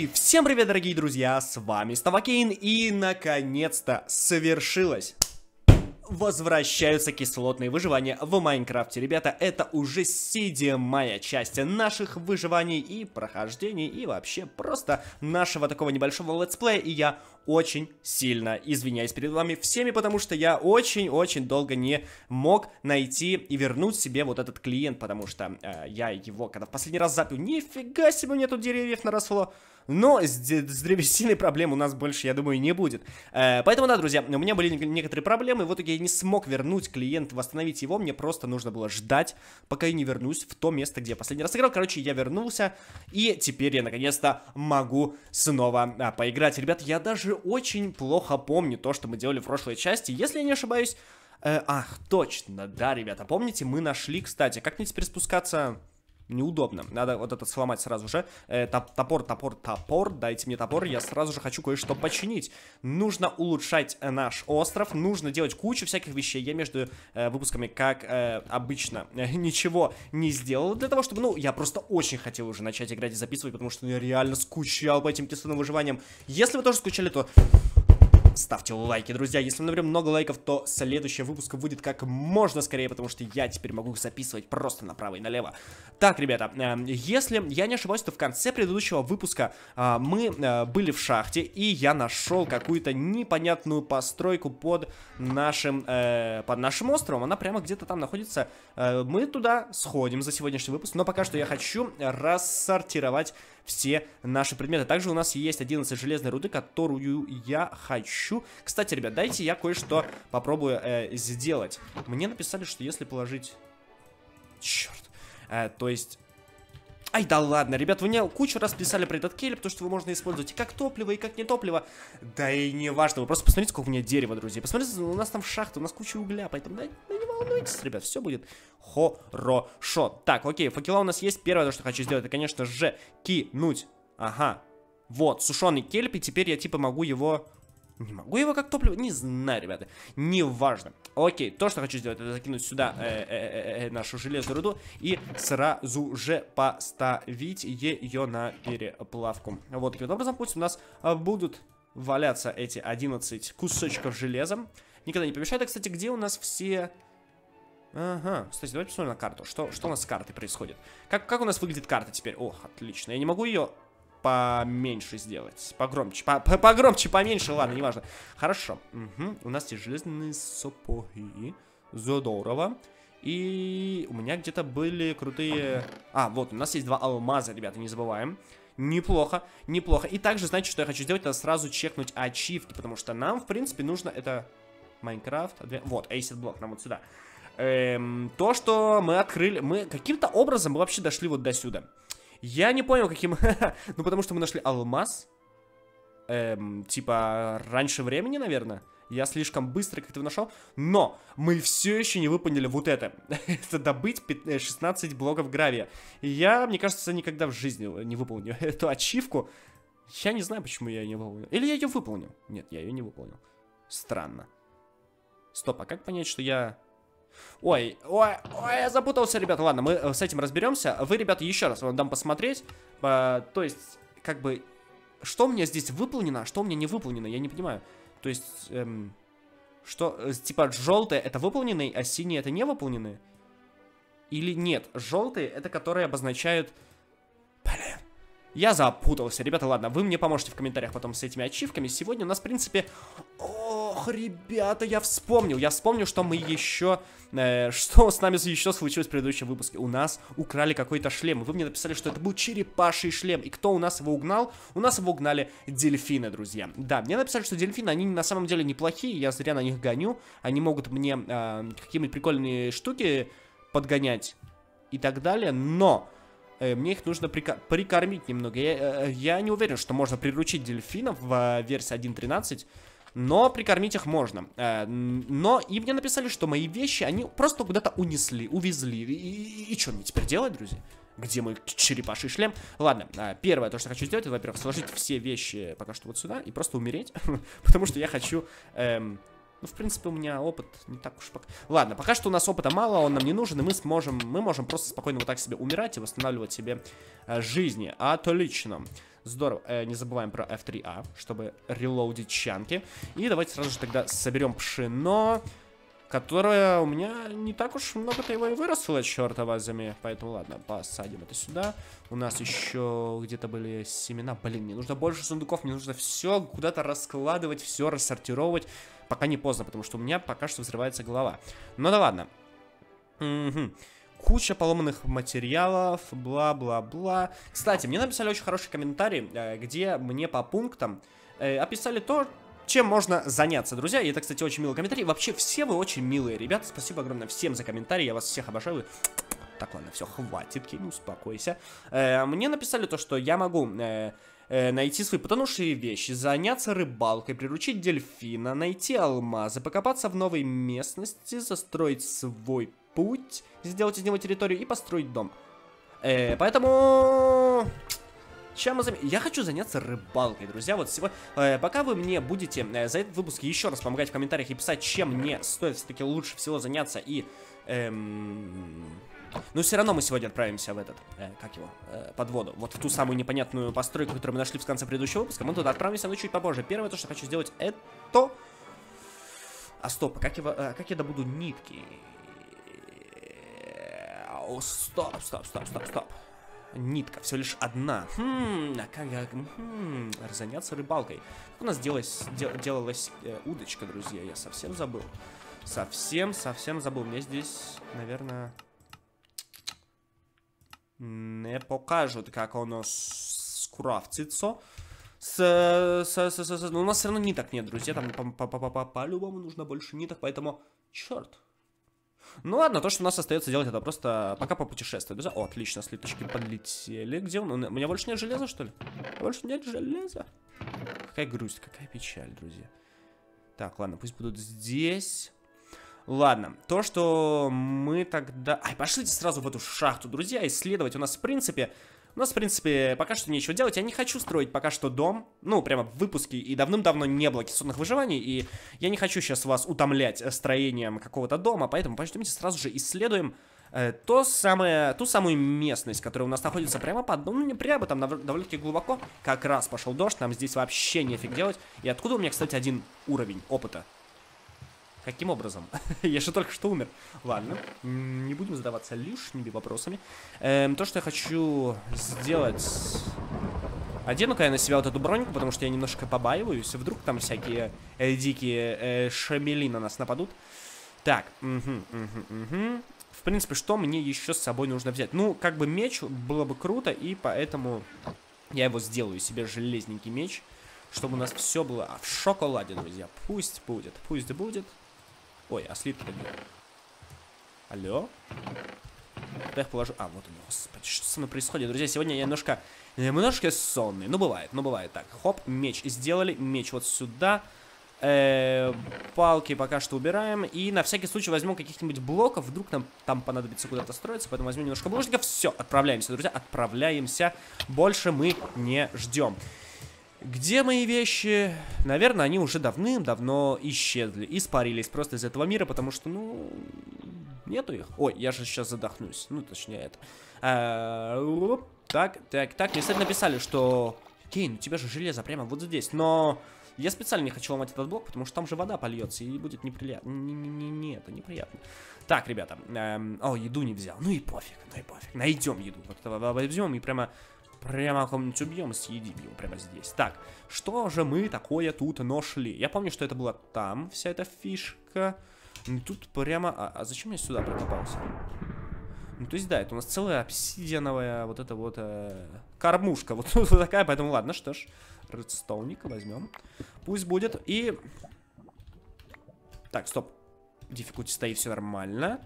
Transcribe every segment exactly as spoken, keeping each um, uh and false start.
И всем привет, дорогие друзья, с вами Ставакейн, и наконец-то свершилось. Возвращаются кислотные выживания в Майнкрафте. Ребята, это уже седьмая часть наших выживаний и прохождений, и вообще просто нашего такого небольшого летсплея. И я очень сильно извиняюсь перед вами всеми, потому что я очень-очень долго не мог найти и вернуть себе вот этот клиент, потому что э, я его, когда в последний раз запил, нифига себе, у меня тут деревьев наросло. Но с, с древесиной проблем у нас больше, я думаю, не будет. Э, поэтому, да, друзья, у меня были некоторые проблемы. В итоге я не смог вернуть клиента, восстановить его. Мне просто нужно было ждать, пока я не вернусь в то место, где я последний раз играл. Короче, я вернулся, и теперь я наконец-то могу снова а, поиграть. Ребят, я даже очень плохо помню то, что мы делали в прошлой части. Если я не ошибаюсь... Э, ах, точно, да, ребята, помните, мы нашли, кстати, как мне теперь спускаться... Неудобно. Надо вот это сломать сразу же. Э, топор, топор, топор. Дайте мне топор. Я сразу же хочу кое-что починить. Нужно улучшать э, наш остров. Нужно делать кучу всяких вещей. Я между э, выпусками, как э, обычно, э, ничего не сделал. Для того, чтобы, ну, я просто очень хотел уже начать играть и записывать, потому что я реально скучал по этим кислотным выживаниям. Если вы тоже скучали, то... Ставьте лайки, друзья. Если мы наберем много лайков, то следующий выпуск выйдет как можно скорее, потому что я теперь могу их записывать просто направо и налево. Так, ребята, э, если я не ошибаюсь, то в конце предыдущего выпуска э, мы э, были в шахте, и я нашел какую-то непонятную постройку под нашим, э, под нашим островом. Она прямо где-то там находится. Э, мы туда сходим за сегодняшний выпуск, но пока что я хочу рассортировать все наши предметы. Также у нас есть одиннадцать железной руды, которую я хочу... Кстати, ребят, дайте я кое-что попробую э, сделать. Мне написали, что если положить... Черт. Э, то есть... Ай, да ладно, ребят, вы мне кучу раз писали про этот кель, потому что его можно использовать и как топливо, и как не топливо. Да и не важно, вы просто посмотрите, сколько у меня дерева, друзья. Посмотрите, у нас там шахта, у нас куча угля, поэтому да, да не волнуйтесь, ребят, все будет хорошо. Так, окей, факела у нас есть. Первое, то, что хочу сделать, это, конечно же, кинуть. Ага, вот, сушеный кельп, и теперь я типа могу его... Не могу его как топливо? Не знаю, ребята. Неважно. Окей, то, что хочу сделать, это закинуть сюда э -э -э -э нашу железную руду и сразу же поставить ее на переплавку. Вот таким образом пусть у нас будут валяться эти одиннадцать кусочков железа. Никогда не помешает. А, кстати, где у нас все... Ага, кстати, давайте посмотрим на карту. Что, что у нас с картой происходит? Как, как у нас выглядит карта теперь? Ох, отлично. Я не могу ее... поменьше сделать. Погромче. По -по Погромче, поменьше. Ладно, неважно. Хорошо. Угу. У нас есть железные сапоги. Здорово. И у меня где-то были крутые... А, вот, у нас есть два алмаза, ребята, не забываем. Неплохо, неплохо. И также, знаете, что я хочу сделать? Это сразу чекнуть ачивки, потому что нам, в принципе, нужно... Это Майнкрафт. Вот, Acid Block, нам вот сюда. Эм, то, что мы открыли... Мы каким-то образом мы вообще дошли вот до сюда. Я не понял, каким... Ну, потому что мы нашли алмаз. Эм, типа, раньше времени, наверное. Я слишком быстро как-то его нашел. Но мы все еще не выполнили вот это. Это добыть шестнадцать блоков гравия. И я, мне кажется, никогда в жизни не выполню эту ачивку. Я не знаю, почему я ее не выполнил. Или я ее выполнил? Нет, я ее не выполнил. Странно. Стоп, а как понять, что я... Ой, ой, ой, я запутался, ребята. Ладно, мы с этим разберемся. Вы, ребята, еще раз вам дам посмотреть. А, то есть, как бы, что у меня здесь выполнено, а что у меня не выполнено, я не понимаю. То есть, эм, что, типа, желтые это выполненные, а синие это не выполненные? Или нет, желтые это которые обозначают... Блин. Я запутался, ребята, ладно, вы мне поможете в комментариях потом с этими ачивками. Сегодня у нас, в принципе... Ох, ребята, я вспомнил, я вспомнил, что мы еще... Э, что с нами еще случилось в предыдущем выпуске. У нас украли какой-то шлем. Вы мне написали, что это был черепаший шлем. И кто у нас его угнал? У нас его угнали дельфины, друзья. Да, мне написали, что дельфины, они на самом деле неплохие. Я зря на них гоню. Они могут мне э, какие-нибудь прикольные штуки подгонять и так далее. Но... Мне их нужно прикормить немного. Я, я не уверен, что можно приручить дельфинов в версии один точка тринадцать. Но прикормить их можно. Но и мне написали, что мои вещи, они просто куда-то унесли, увезли. И, и, и что мне теперь делать, друзья? Где мой черепаший шлем? Ладно, первое, то, что хочу сделать, это, во-первых, сложить все вещи пока что вот сюда и просто умереть. Потому что я хочу... Эм, ну, в принципе, у меня опыт не так уж пока... Ладно, пока что у нас опыта мало, он нам не нужен, и мы сможем... Мы можем просто спокойно вот так себе умирать и восстанавливать себе э, жизни. Отлично. Здорово. Э, не забываем про эф три а, чтобы релоудить чанки. И давайте сразу же тогда соберем пшено, которое у меня не так уж много-то его и выросло, черта возьми. Поэтому ладно, посадим это сюда. У нас еще где-то были семена. Блин, мне нужно больше сундуков, мне нужно все куда-то раскладывать, все рассортировать. Пока не поздно, потому что у меня пока что взрывается голова. Ну да ладно. Угу. Куча поломанных материалов, бла-бла-бла. Кстати, мне написали очень хороший комментарий, где мне по пунктам описали то, чем можно заняться, друзья. И это, кстати, очень милый комментарий. Вообще, все вы очень милые ребята. Спасибо огромное всем за комментарии. Я вас всех обожаю. Так, ладно, все, хватит, Кейн, успокойся. Э, мне написали то, что я могу э, э, найти свои потонувшие вещи, заняться рыбалкой, приручить дельфина, найти алмазы, покопаться в новой местности, застроить свой путь, сделать из него территорию и построить дом. Э, поэтому... Чем мы зам... Я хочу заняться рыбалкой, друзья. Вот сегодня, э, пока вы мне будете э, за этот выпуск еще раз помогать в комментариях и писать, чем мне стоит все-таки лучше всего заняться и... Эм... Ну, все равно мы сегодня отправимся в этот, э, как его, э, под воду. Вот в ту самую непонятную постройку, которую мы нашли в конце предыдущего выпуска. Мы туда отправимся, но чуть попозже. Первое, то, что хочу сделать, это... А стоп, а как, его, э, как я добуду нитки? О, стоп, стоп, стоп, стоп, стоп. Нитка, всего лишь одна. Хм, а как я... Хм, заняться рыбалкой. Как у нас делалась, дел, делалась э, удочка, друзья? Я совсем забыл. Совсем, совсем забыл. Мне здесь, наверное... Не покажут, как оно скрафтится. С, с, с, с, с, но у нас все равно ниток нет, друзья. Там по-любому нужно больше ниток, поэтому... Черт. Ну ладно, то, что у нас остается делать, это просто пока попутешествовать. О, отлично, слиточки подлетели. Где он? У меня больше нет железа, что ли? Больше нет железа. Какая грусть, какая печаль, друзья. Так, ладно, пусть будут здесь. Ладно, то, что мы тогда... Ай, пошлите сразу в эту шахту, друзья, исследовать. У нас, в принципе... У нас, в принципе, пока что нечего делать. Я не хочу строить пока что дом. Ну, прямо в выпуске. И давным-давно не было кислотных выживаний. И я не хочу сейчас вас утомлять строением какого-то дома. Поэтому пойдемте сразу же исследуем э, то самое, ту самую местность, которая у нас находится прямо под... Ну, не прямо, там довольно-таки глубоко. Как раз пошел дождь. Нам здесь вообще нефиг делать. И откуда у меня, кстати, один уровень опыта? Каким образом? Я же только что умер. Ладно, не будем задаваться лишними вопросами. Эм, то, что я хочу сделать... Одену-ка я на себя вот эту броньку, потому что я немножко побаиваюсь. Вдруг там всякие э, дикие э, шамели на нас нападут. Так, угу, угу, угу. В принципе, что мне еще с собой нужно взять? Ну, как бы меч было бы круто, и поэтому я его сделаю себе, железненький меч, чтобы у нас все было в шоколаде, друзья. Пусть будет, пусть будет. Ой, а слитки-то где? Алло? Куда я их положу? А, вот он, господи, что со мной происходит? Друзья, сегодня я немножко, немножко сонный. Ну, бывает, ну, бывает. Так, хоп, меч сделали, меч вот сюда. Э-э, палки пока что убираем. И на всякий случай возьмем каких-нибудь блоков. Вдруг нам там понадобится куда-то строиться, поэтому возьмем немножко булыжников. Все, отправляемся, друзья, отправляемся. Больше мы не ждем. Где мои вещи? Наверное, они уже давным-давно исчезли, испарились просто из этого мира, потому что, ну, нету их. Ой, я же сейчас задохнусь. Ну, точнее, это. А, так, так, так. Мне, кстати, написали, что... Кейн, у тебя же железо прямо вот здесь. Но я специально не хочу ломать этот блок, потому что там же вода польется, и будет неприятно. Не-не-не, это неприятно. Так, ребята. Эм... О, еду не взял. Ну и пофиг, ну и пофиг. Найдем еду. Вот возьмем и прямо... Прямо кого-нибудь убьем, съедим его прямо здесь. Так, что же мы такое тут нашли? Я помню, что это была там вся эта фишка. Ну, тут прямо... А, а зачем я сюда прокопался? Ну, то есть, да, это у нас целая обсидиановая вот эта вот э, кормушка. Вот, вот такая, поэтому ладно, что ж. Редстоуника возьмем. Пусть будет. И... Так, стоп. Диффикульти стоит, все нормально.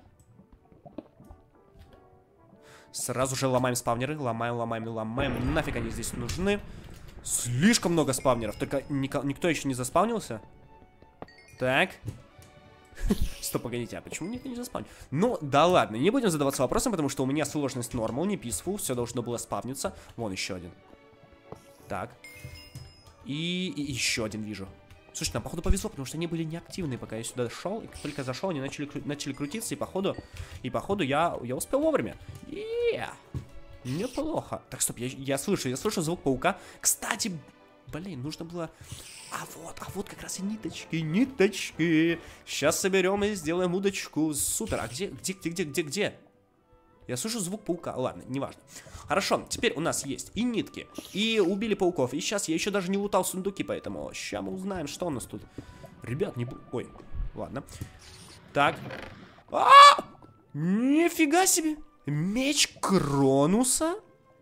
Сразу же ломаем спавнеры. Ломаем, ломаем, ломаем. Нафиг они здесь нужны. Слишком много спавнеров. Только нико, никто еще не заспавнился. Так. Стоп, погодите, а почему никто не заспавнил? Ну, да ладно, не будем задаваться вопросом, потому что у меня сложность нормал, не peaceful. Все должно было спавниться. Вон еще один. Так. И, и еще один вижу. Слушай, нам походу повезло, потому что они были неактивны, пока я сюда шел. И как только зашел, они начали, начали крутиться, и походу, и походу я, я успел вовремя. Yeah. Неплохо. Так, стоп, я, я слышу, я слышу звук паука. Кстати, блин, нужно было... А вот, а вот как раз и ниточки, ниточки. Сейчас соберем и сделаем удочку. Супер, а где, где, где, где, где, где? Я слышу звук паука, ладно, неважно. Хорошо, теперь у нас есть и нитки, и убили пауков. И сейчас я еще даже не лутал сундуки, поэтому сейчас мы узнаем, что у нас тут. Ребят, не... Ой, ладно. Так. А-а-а! Нифига себе! Меч Кронуса?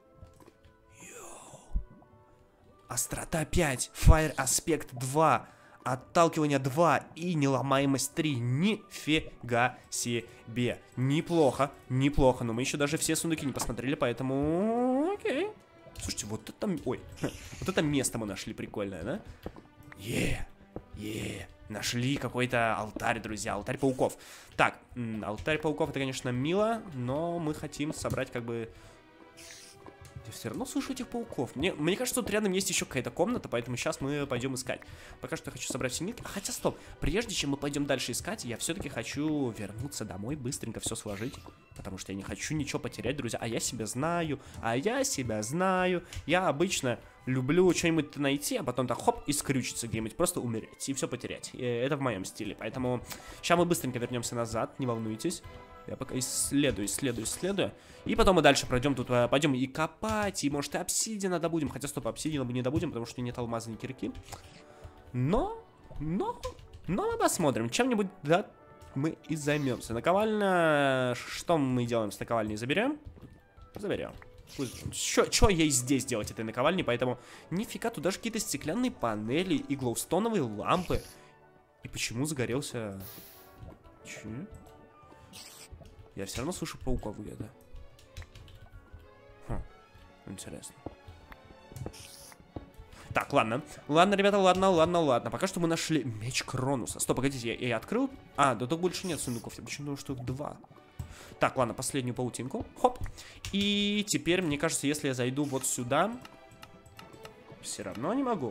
Острота пять, Fire Аспект два, отталкивание два и неломаемость три. Нифига себе. Неплохо, неплохо. Но мы еще даже все сундуки не посмотрели, поэтому... Окей. Слушайте, вот это... Ой, вот это место мы нашли прикольное, да? Е, е. Нашли какой-то алтарь, друзья, алтарь пауков. Так, алтарь пауков это, конечно, мило, но мы хотим собрать как бы... Я все равно слышу этих пауков. Мне, мне кажется, тут рядом есть еще какая-то комната, поэтому сейчас мы пойдем искать. Пока что я хочу собрать все нитки. А хотя, стоп, прежде чем мы пойдем дальше искать, я все-таки хочу вернуться домой, быстренько все сложить. Потому что я не хочу ничего потерять, друзья. А я себя знаю, а я себя знаю. Я обычно люблю что-нибудь найти, а потом так хоп, и скрючиться где-нибудь, просто умереть и все потерять. И это в моем стиле. Поэтому сейчас мы быстренько вернемся назад, не волнуйтесь. Я пока исследую, исследую, исследую. И потом мы дальше пройдем тут, пойдем и копать, и может и обсидиана добудем. Хотя, стоп, обсидиана мы не добудем, потому что нет алмаза, ни кирки. Но, но, но мы посмотрим. Чем-нибудь, да, мы и займемся. Наковальня, что мы делаем с наковальней? Заберем? Заберем. Что ей здесь делать, этой наковальни? Поэтому нифига, тут даже какие-то стеклянные панели и глоустоновые лампы. И почему загорелся... Че? Я все равно слышу пауков где-то. Хм, интересно. Так, ладно. Ладно, ребята, ладно, ладно, ладно. Пока что мы нашли меч Кронуса. Стоп, погодите, я, я открыл? А, да тут больше нет сундуков. Я почему думаю, что их два. Так, ладно, последнюю паутинку. Хоп. И теперь, мне кажется, если я зайду вот сюда... Все равно не могу.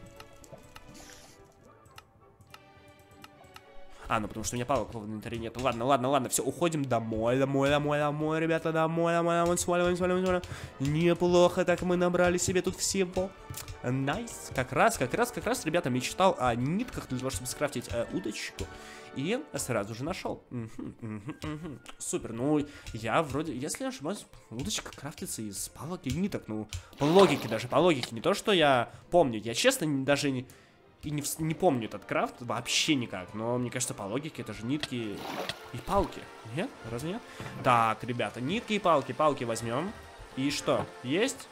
А, ну потому что у меня палок в инвентаре нет. Ладно, ладно, ладно, все, уходим домой, домой, домой, домой, ребята, домой, домой, домой, сваливаем, сваливаем, сваливаем. Неплохо так мы набрали себе тут всего. Найс. Как раз, как раз, как раз, ребята, мечтал о нитках для того, чтобы скрафтить э, удочку. И сразу же нашел. Угу, угу, угу. Супер, ну, я вроде, если не ошибаюсь, удочка крафтится из палок и ниток. Ну, по логике даже, по логике. Не то, что я помню, я честно даже не... И не, не помню этот крафт вообще никак. Но мне кажется, по логике это же нитки и палки. Нет? Разве нет? Так, ребята, нитки и палки. Палки возьмем. И что? Есть?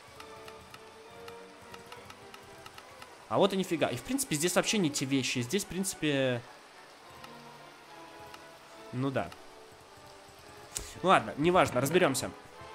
А вот и нифига. И в принципе здесь вообще не те вещи. Здесь в принципе... Ну да. Ладно, неважно, разберемся.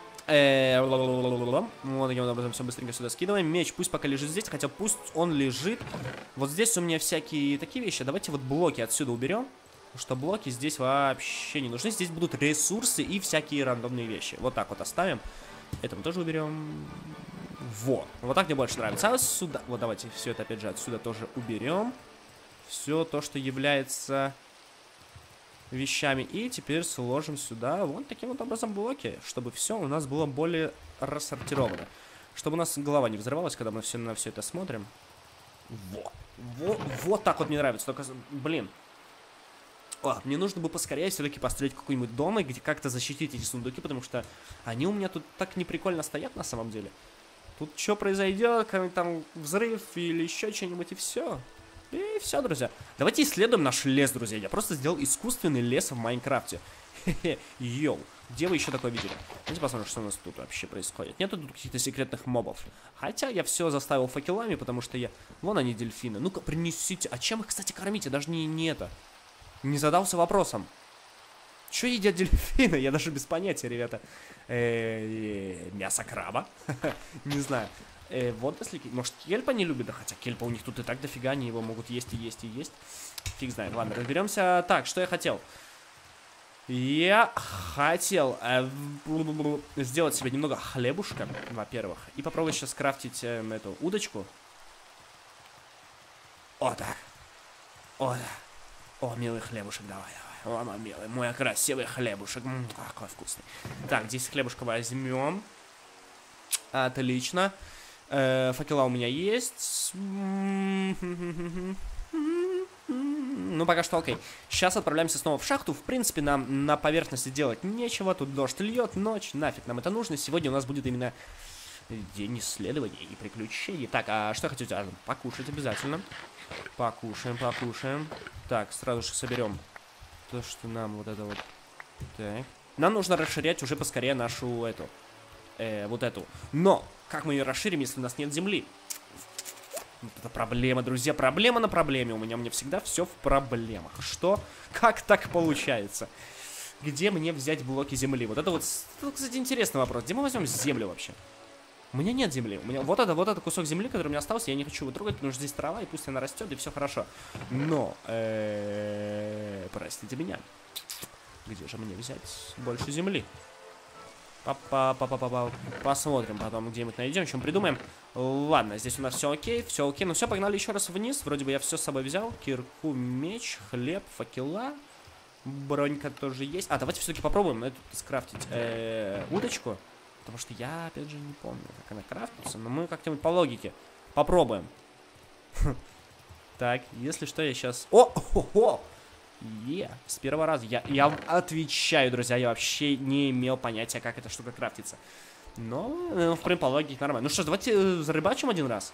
Вот таким образом все быстренько сюда скидываем. Меч пусть пока лежит здесь, хотя пусть он лежит. Вот здесь у меня всякие такие вещи. Давайте вот блоки отсюда уберем, потому что блоки здесь вообще не нужны. Здесь будут ресурсы и всякие рандомные вещи. Вот так вот оставим. Это мы тоже уберем. Вот. Вот так мне больше нравится. А сюда... Вот давайте все это опять же отсюда тоже уберем. Все то, что является... вещами. И теперь сложим сюда вот таким вот образом блоки, чтобы все у нас было более рассортировано. Чтобы у нас голова не взрывалась, когда мы все на все это смотрим. Вот. Вот, вот так вот мне нравится. Только, блин. О, мне нужно бы поскорее все-таки построить какой-нибудь дом и где как-то защитить эти сундуки, потому что они у меня тут так неприкольно стоят на самом деле. Тут что произойдет, какой-нибудь там взрыв или еще что-нибудь, и все. И все, друзья. Давайте исследуем наш лес, друзья. Я просто сделал искусственный лес в Майнкрафте. Хе-хе, йоу. Где вы еще такое видели? Давайте посмотрим, что у нас тут вообще происходит. Нету тут каких-то секретных мобов. Хотя я все заставил факелами, потому что я... Вон они, дельфины. Ну-ка, принесите. А чем их, кстати, кормить? Я даже не, не это. Не задался вопросом. Что едят дельфины? Я даже без понятия, ребята. Мясо краба? Не знаю. Э, вот если... Может, кельпа не любит? Да хотя кельпа у них тут и так дофига, они его могут есть и есть и есть. Фиг знает. Ладно, разберемся. Так, что я хотел? Я хотел э, сделать себе немного хлебушка, во-первых. И попробовать сейчас скрафтить э, эту удочку. О, так. О, да. О, милый хлебушек, давай, давай. О, мой милый, мой красивый хлебушек. М-м, какой вкусный. Так, здесь хлебушка возьмем. Отлично. Э, факела у меня есть. Ну, пока что окей. Сейчас отправляемся снова в шахту. В принципе, нам на поверхности делать нечего. Тут дождь льет, ночь. Нафиг нам это нужно. Сегодня у нас будет именно день исследований и приключений. Так, а что я хочу сделать? Покушать обязательно. Покушаем, покушаем. Так, сразу же соберем то, что нам вот это вот. Так. Нам нужно расширять уже поскорее нашу эту. Э, вот эту. Но, как мы ее расширим, если у нас нет земли? Вот это проблема, друзья. Проблема на проблеме. У меня, у меня всегда все в проблемах. Что? Как так получается? Где мне взять блоки земли? Вот это вот, это, кстати, интересный вопрос. Где мы возьмем землю вообще? У меня нет земли. У меня вот это, вот это кусок земли, который у меня остался, я не хочу его трогать, потому что здесь трава, и пусть она растет, и все хорошо. Но, простите меня. Где же мне взять больше земли? Па-па-па-па-па-па. Посмотрим потом, где-нибудь найдем, чем придумаем. Ладно, здесь у нас все окей, все окей. Ну все, погнали еще раз вниз. Вроде бы я все с собой взял. Кирку, меч, хлеб, факела. Бронька тоже есть. А, давайте все-таки попробуем эту скрафтить э, удочку. Потому что я, опять же, не помню, как она крафтится. Но мы как-нибудь по логике попробуем. Так, если что, я сейчас... О! О! Е! С первого раза. Я, я отвечаю, друзья, я вообще не имел понятия, как эта штука крафтится. Но, ну, в принципе, по логике нормально. Ну что ж, давайте э, зарыбачим один раз.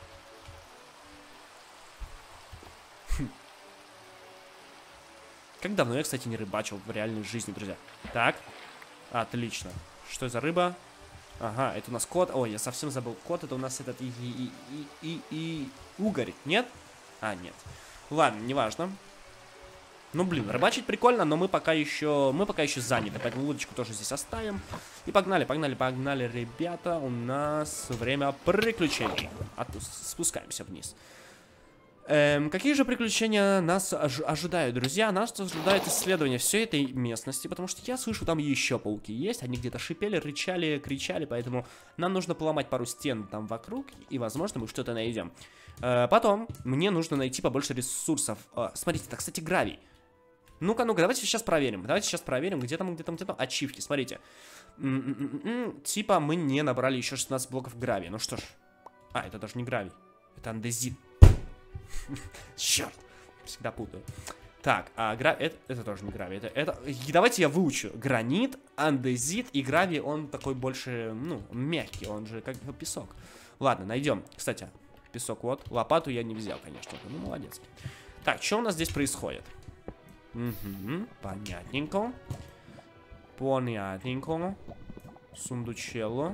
Как давно я, кстати, не рыбачил в реальной жизни, друзья. Так, отлично. Что за рыба? Ага, это у нас кот. Ой, я совсем забыл. Кот, это у нас этот и, и, и, и, и... угорь. Нет? А, нет. Ладно, неважно. Ну, блин, рыбачить прикольно, но мы пока еще... Мы пока еще заняты, поэтому удочку тоже здесь оставим. И погнали, погнали, погнали, ребята. У нас время приключений. А то спускаемся вниз. Эм, какие же приключения нас ож ожидают, друзья? Нас ожидает исследование всей этой местности, потому что я слышу, там еще пауки есть. Они где-то шипели, рычали, кричали, поэтому нам нужно поломать пару стен там вокруг, и, возможно, мы что-то найдем. Э, потом мне нужно найти побольше ресурсов. Э, смотрите, это, кстати, гравий. Ну-ка, ну-ка, давайте сейчас проверим. Давайте сейчас проверим, где там, где там, где там. Ачивки, смотрите. М-м-м-м, типа мы не набрали еще шестнадцать блоков гравия. Ну что ж. А, это даже не гравий. Это андезит. Черт, всегда путаю. Так, а гра... это, это тоже не гравий. Это, это... Давайте я выучу. Гранит, андезит и гравий, он такой больше, ну, мягкий. Он же как песок. Ладно, найдем. Кстати, песок вот. Лопату я не взял, конечно. Ну, молодец. Так, что у нас здесь происходит? Угу, понятненько. Понятненько. Сундучело.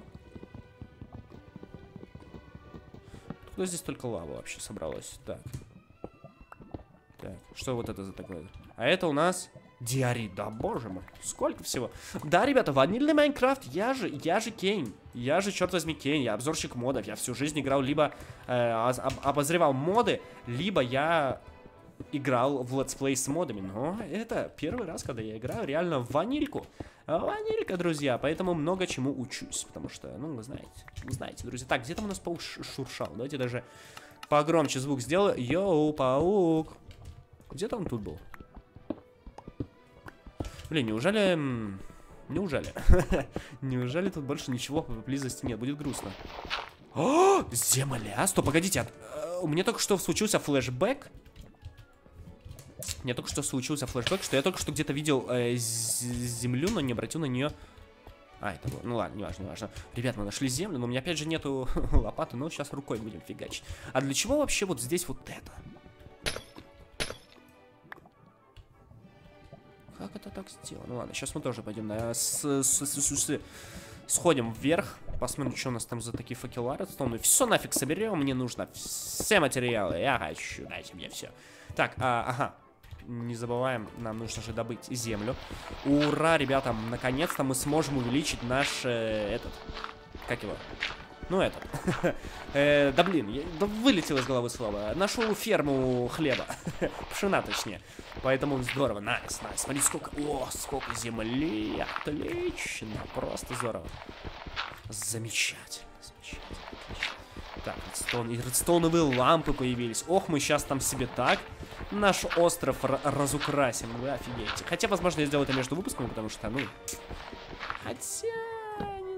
Откуда здесь только лава вообще собралась? Так. Так, что вот это за такое? А это у нас диорит. Да, боже мой, сколько всего. Да, ребята, ванильный Майнкрафт. Я же, я же Кейн. Я же, черт возьми, Кейн. Я обзорщик модов. Я всю жизнь играл, либо э, обозревал моды, либо я играл в летсплей с модами. Но это первый раз, когда я играю реально в ванильку. Ванилька, друзья, поэтому много чему учусь, потому что, ну, вы знаете, вы знаете, друзья. Так, где там у нас паук шуршал? Давайте даже погромче звук сделаю. Йоу, паук. Где-то он тут был. Блин, неужели... Неужели? Неужели тут больше ничего поблизости нет? Будет грустно. О, земля! Стоп, погодите. У меня только что случился флешбэк. Мне только что случился флешбэк, что я только что где-то видел э, землю, но не обратил на нее. А, это было. Ну ладно, не важно, не важно. Ребят, мы нашли землю, но у меня опять же нету лопаты, но сейчас рукой будем фигачить. А для чего вообще вот здесь вот это? Как это так сделано? Ну ладно, сейчас мы тоже пойдем на... С -с -с -с -с -с Сходим вверх, посмотрим, что у нас там за такие факела. Ну все нафиг соберем, мне нужно все материалы. Я хочу, дайте мне все. Так, а, ага. Не забываем, нам нужно же добыть землю. Ура, ребята, наконец-то мы сможем увеличить наш, э, этот, как его, ну этот, э, да блин, я, да вылетело из головы слово, нашу ферму хлеба, пшена точнее, поэтому здорово, найс, найс, смотри, сколько, о, сколько земли, отлично, просто здорово, замечательно, замечательно, отлично. Так, редстоун, и редстоуновые лампы появились. Ох, мы сейчас там себе так наш остров разукрасим. Вы офигеете. Хотя, возможно, я сделаю это между выпусками, потому что, ну... Хотя, не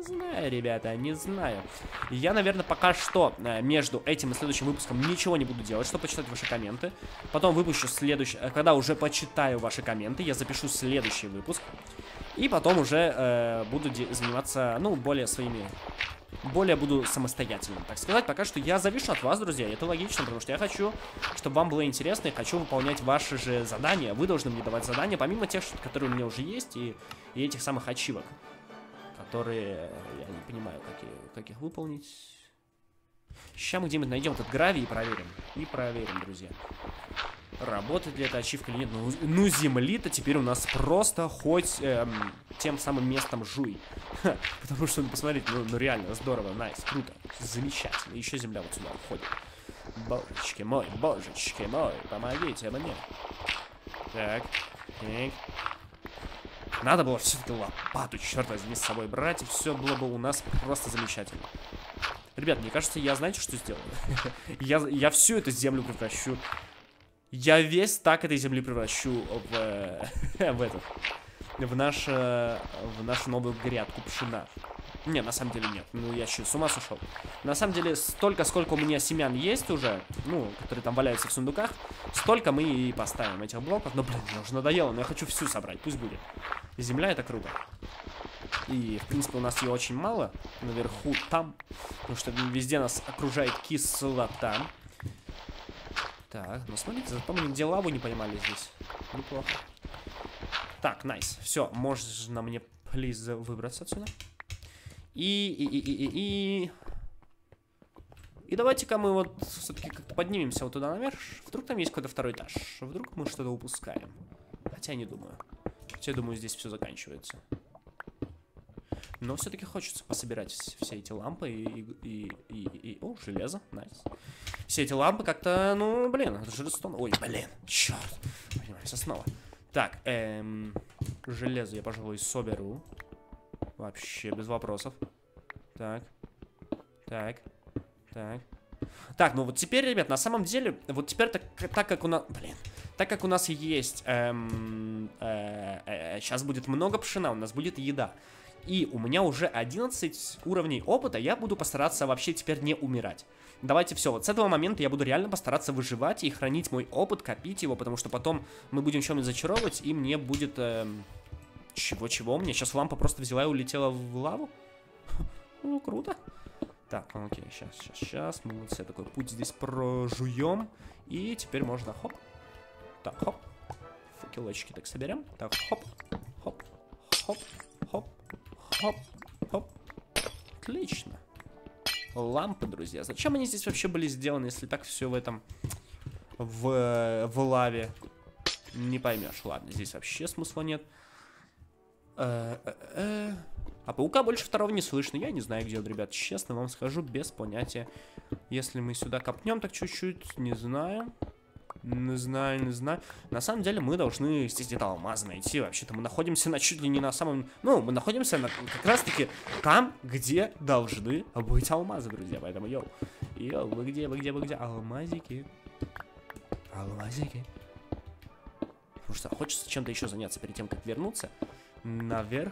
знаю, ребята, не знаю. Я, наверное, пока что между этим и следующим выпуском ничего не буду делать, чтобы почитать ваши комменты. Потом выпущу следующий, когда уже почитаю ваши комменты, я запишу следующий выпуск. И потом уже э, буду заниматься, ну, более своими... Более буду самостоятельным, так сказать. Пока что я завишу от вас, друзья, и это логично, потому что я хочу, чтобы вам было интересно, и хочу выполнять ваши же задания. Вы должны мне давать задания, помимо тех, которые у меня уже есть, и, и этих самых ачивок, которые я не понимаю, как, и, как их выполнить. Сейчас мы где-нибудь найдем этот гравий и проверим. И проверим, друзья. Работает ли эта ачивка или нет. Ну, ну земли-то теперь у нас просто хоть эм, тем самым местом жуй. Ха, потому что, ну, посмотрите, ну, ну реально здорово, найс, круто, замечательно. Еще земля вот сюда уходит. Божечки мой, божечки мой, помогите мне. Так, так. Надо было все-таки лопату, черт возьми, с собой брать, и все было бы у нас просто замечательно. Ребят, мне кажется, я, знаете, что сделаю? я, я всю эту землю превращу. Я весь так этой земли превращу в, в этот, в, наш, в нашу новую грядку пшена. Не, на самом деле нет, ну я еще с ума сошел. На самом деле, столько, сколько у меня семян есть уже, ну, которые там валяются в сундуках, столько мы и поставим этих блоков. Но, блин, мне уже надоело, но я хочу всю собрать, пусть будет. Земля — это круто. И, в принципе, у нас ее очень мало наверху там, потому что везде нас окружает кислота. Так, ну смотрите, зато мы нигде лаву не поймали здесь. Неплохо. Так, найс. Все, можно мне, плиз, выбраться отсюда. И, и, и, и, и, и... И давайте-ка мы вот все-таки как-то поднимемся вот туда наверх. Вдруг там есть какой-то второй этаж. Вдруг мы что-то упускаем. Хотя не думаю. Хотя, я думаю, здесь все заканчивается. Но все-таки хочется пособирать все эти лампы и, и, и, и, и... О, железо, найс. Все эти лампы как-то, ну, блин, это же redstone. Ой, блин, черт. Понимаете, снова. Так, эм, железо я, пожалуй, соберу. Вообще, без вопросов. Так, так, так. Так, ну вот теперь, ребят, на самом деле, вот теперь так, так как у нас, блин, так как у нас есть, эм, э, э, сейчас будет много пшена, у нас будет еда. И у меня уже одиннадцать уровней опыта, я буду постараться вообще теперь не умирать. Давайте все, вот с этого момента я буду реально постараться выживать и хранить мой опыт, копить его, потому что потом мы будем чем-нибудь зачаровывать, и мне будет... Чего-чего? Э, мне сейчас лампа просто взяла и улетела в лаву? Ну, круто. Так, окей, сейчас, сейчас, сейчас. Мы вот себе такой путь здесь прожуем. И теперь можно хоп. Так, хоп. Факелочки так соберем. Так, хоп, хоп, хоп, хоп. Хоп, хоп. Отлично. Лампы, друзья. Зачем они здесь вообще были сделаны, если так все в этом... В, в лаве? Не поймешь. Ладно, здесь вообще смысла нет. Э -э -э. А паука больше второго не слышно. Я не знаю, где он, ребят. Честно вам скажу, без понятия. Если мы сюда копнем так чуть-чуть, не знаю. Не знаю, не знаю. На самом деле мы должны здесь где-то алмазы найти. Вообще-то мы находимся на чуть ли не на самом... Ну, мы находимся на, как раз-таки там, где должны быть алмазы, друзья. Поэтому, йоу. Йоу, вы где, вы где, вы где? Алмазики. Алмазики. Потому что хочется чем-то еще заняться перед тем, как вернуться наверх.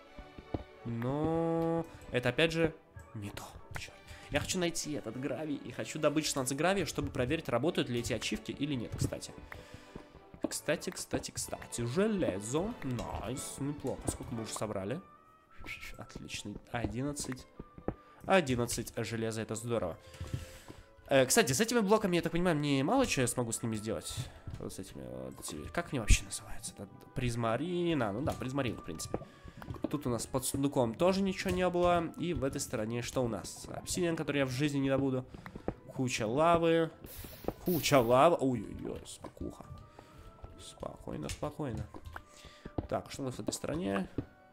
Но это, опять же, не то. Черт. Я хочу найти этот гравий и хочу добыть шестнадцать гравия, чтобы проверить, работают ли эти ачивки или нет, кстати. Кстати, кстати, кстати. Железо. Найс. Неплохо. Сколько мы уже собрали? Отлично. одиннадцать. одиннадцать железа. Это здорово. Э, кстати, с этими блоками, я так понимаю, мне мало чего я смогу с ними сделать. Вот с этими. Вот, как они вообще называются? Это призмарина. Ну да, призмарин, в принципе. Тут у нас под сундуком тоже ничего не было. И в этой стороне что у нас? Обсидиан, который я в жизни не добуду. Куча лавы. Куча лавы. Ой-ой-ой, спокуха. Спокойно, спокойно. Так, что у нас в этой стороне?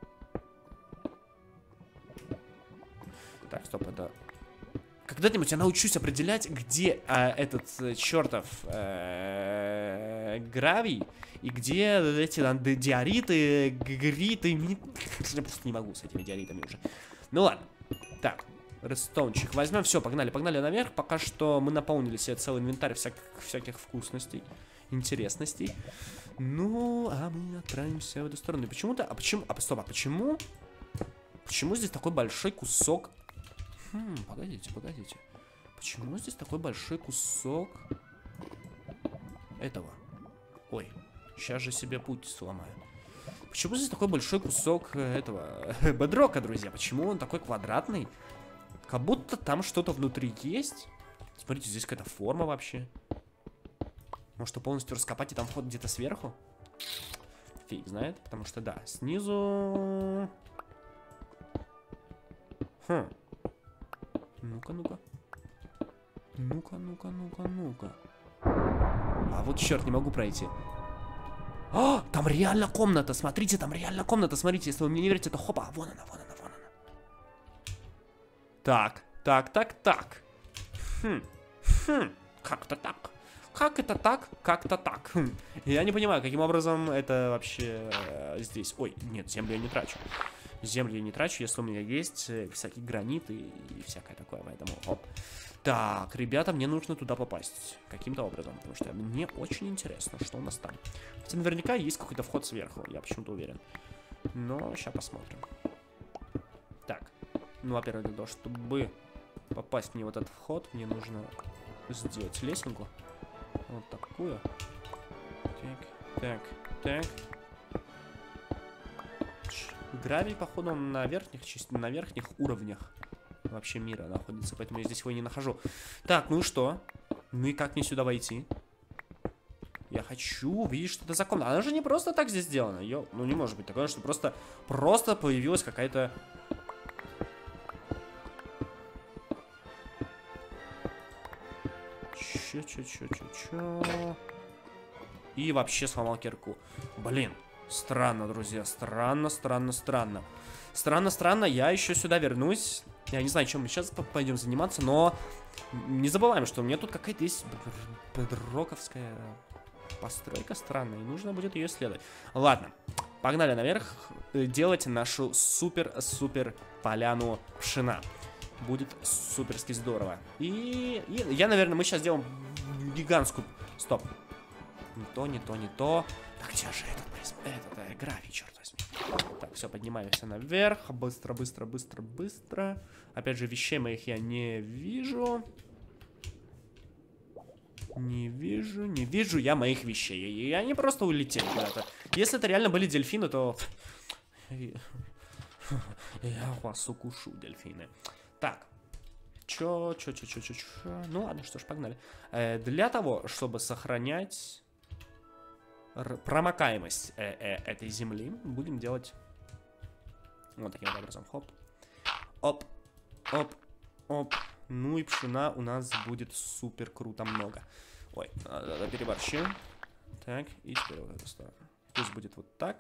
Так, стоп, это... Когда-нибудь я научусь определять, где а, этот э, чертов э, гравий и где эти там, диориты, гриты. Я просто не могу с этими диоритами уже. Ну ладно. Так, редстоунчик возьмем. Все, погнали, погнали наверх. Пока что мы наполнили себе целый инвентарь всяких, всяких вкусностей, интересностей. Ну, а мы отправимся в эту сторону. И почему-то... А почему... А, стоп, а почему... Почему здесь такой большой кусок? Хм, погодите, погодите. Почему здесь такой большой кусок этого? Ой, сейчас же себе путь сломаю. Почему здесь такой большой кусок этого бедрока, друзья? Почему он такой квадратный? Как будто там что-то внутри есть. Смотрите, здесь какая-то форма вообще. Может, полностью раскопать и там вход где-то сверху? Фиг знает, потому что, да, снизу... Хм. Ну-ка, ну-ка. Ну-ка, ну-ка, ну-ка, ну-ка. А вот черт, не могу пройти. А, там реально комната, смотрите, там реально комната, смотрите, если вы мне не верите, то хопа, вон она, вон она, вон она. Так, так, так, так. Хм, хм, как-то так. Как это так? Как-то так. Хм. Я не понимаю, каким образом это вообще э, здесь. Ой, нет, землю я не трачу. Землю я не трачу, если у меня есть э, всякий гранит и, и всякое такое, поэтому оп. Так, ребята, мне нужно туда попасть каким-то образом, потому что мне очень интересно, что у нас там. Хотя наверняка есть какой-то вход сверху, я почему-то уверен. Но сейчас посмотрим. Так, ну, во-первых, для того, чтобы попасть мне в этот вход, мне нужно сделать лесенку. Вот такую. Так, так, так. Гравий, походу, на верхних, на верхних уровнях вообще мира находится, поэтому я здесь его и не нахожу. Так, ну и что? Ну и как мне сюда войти? Я хочу увидеть, что это за комната. Она же не просто так здесь сделана. Ё... Ну не может быть такое, что просто, просто появилась какая-то... Чё-чё-чё-чё-чё... И вообще сломал кирку. Блин, странно, друзья. Странно, странно, странно. Странно, странно, я еще сюда вернусь. Я не знаю, чем мы сейчас пойдем заниматься, но не забываем, что у меня тут какая-то есть бедроковская постройка странная, и нужно будет ее исследовать. Ладно, погнали наверх делать нашу супер-супер поляну пшена. Будет суперски здорово. И, и я, наверное, мы сейчас сделаем гигантскую... Стоп. Не то, не то, не то. Так, где же этот призм? Этот э, гравий, черт возьми. Так, все, поднимаемся наверх. Быстро, быстро, быстро, быстро. Опять же, вещей моих я не вижу. Не вижу, не вижу я моих вещей. И они просто улетели куда-то. Если это реально были дельфины, то... Я вас укушу, дельфины. Так. Чё, чё, чё, чё, чё, чё. Ну ладно, что ж, погнали. Э, для того, чтобы сохранять... промокаемость э -э этой земли, будем делать вот таким вот образом. Хоп. Оп. Оп. Оп. Ну и пшена у нас будет супер круто много. Ой, надо переборщим. Так, и теперь вот эту сторону. Пусть будет вот так.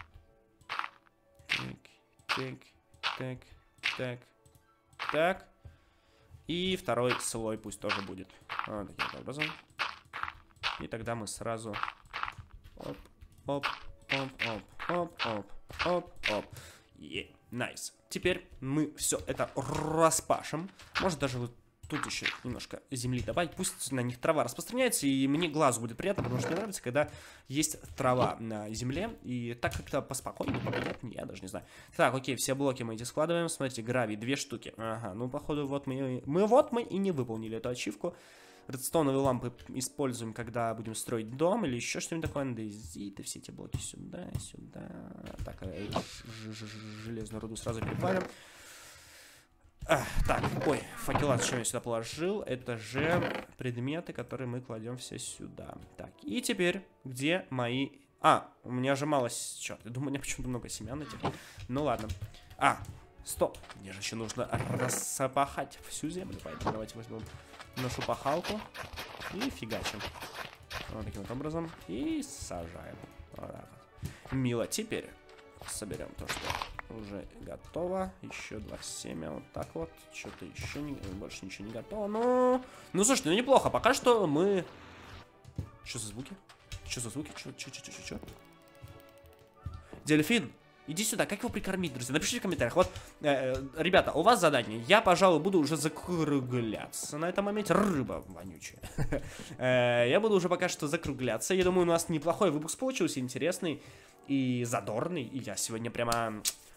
Так, так, так, так, так. И второй слой пусть тоже будет. Вот таким вот образом. И тогда мы сразу... Оп, оп, оп, оп, оп, оп, оп, оп. Е, найс. Теперь мы все это распашем. Может даже вот тут еще немножко земли добавить. Пусть на них трава распространяется, и мне глазу будет приятно, потому что мне нравится, когда есть трава на земле. И так как-то поспокойнее, понятнее, я даже не знаю. Так, окей, все блоки мы эти складываем. Смотрите, гравий, две штуки. Ага, ну походу вот мы, мы вот мы и не выполнили эту ачивку. Редстоуновые лампы используем, когда будем строить дом или еще что-нибудь такое. Андезиты, все эти блоки сюда, сюда. Так, железную руду сразу перепалим. А, так, ой, факела, зачем я сюда положил? Это же предметы, которые мы кладем все сюда. Так, и теперь, где мои... А, у меня же мало... Черт, я думаю, у меня почему-то много семян этих. Ну ладно. А, стоп, мне же еще нужно распахать всю землю, поэтому давайте возьмем нашу пахалку и фигачим. Вот таким вот образом. И сажаем. Вот так вот. Мило. Теперь соберем то, что уже готово. Еще два семя. Вот так вот. Что-то еще не... Больше ничего не готово. Ну, ну слушайте, ну неплохо. Пока что мы... Что за звуки? Что за звуки? Что, что, что, что, что? Дельфин! Иди сюда, как его прикормить, друзья? Напишите в комментариях. Вот, э, ребята, у вас задание. Я, пожалуй, буду уже закругляться на этом моменте. Рыба вонючая. Я буду уже пока что закругляться. Я думаю, у нас неплохой выпуск получился, интересный и задорный. И я сегодня прямо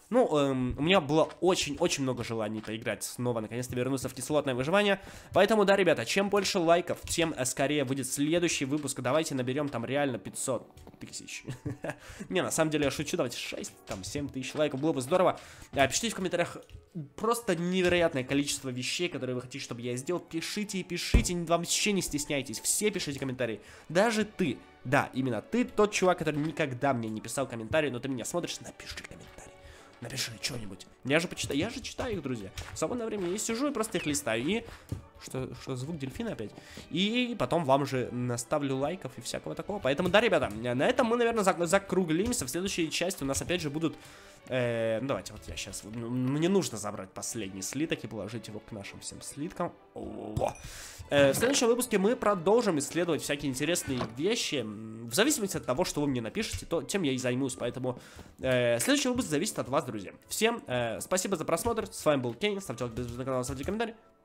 Ну, эм, у меня было очень-очень много желаний поиграть снова, наконец-то вернуться в кислотное выживание. Поэтому, да, ребята, чем больше лайков, тем скорее выйдет следующий выпуск. Давайте наберем там реально пятьсот тысяч. Не, на самом деле я шучу, давайте шесть, там, семь тысяч лайков, было бы здорово. Пишите в комментариях просто невероятное количество вещей, которые вы хотите, чтобы я сделал. Пишите и пишите, вам вообще не стесняйтесь, все пишите комментарии. Даже ты, да, именно ты тот чувак, который никогда мне не писал комментарии, но ты меня смотришь, напиши комментарий. Напиши что-нибудь. Я же почитаю, я же читаю их, друзья. В свободное время я сижу и просто их листаю. И... Что, что звук дельфина опять? И потом вам же наставлю лайков и всякого такого. Поэтому, да, ребята, на этом мы, наверное, зак закруглимся. В следующей части у нас опять же будут... Э, ну, давайте, вот я сейчас... Мне нужно забрать последний слиток и положить его к нашим всем слиткам. О-о-о. Э, в следующем выпуске мы продолжим исследовать всякие интересные вещи. В зависимости от того, что вы мне напишите, то тем я и займусь. Поэтому э, следующий выпуск зависит от вас, друзья. Всем э, спасибо за просмотр. С вами был Кейн. Ставьте лайк, подписывайтесь на канал, ставьте комментарий.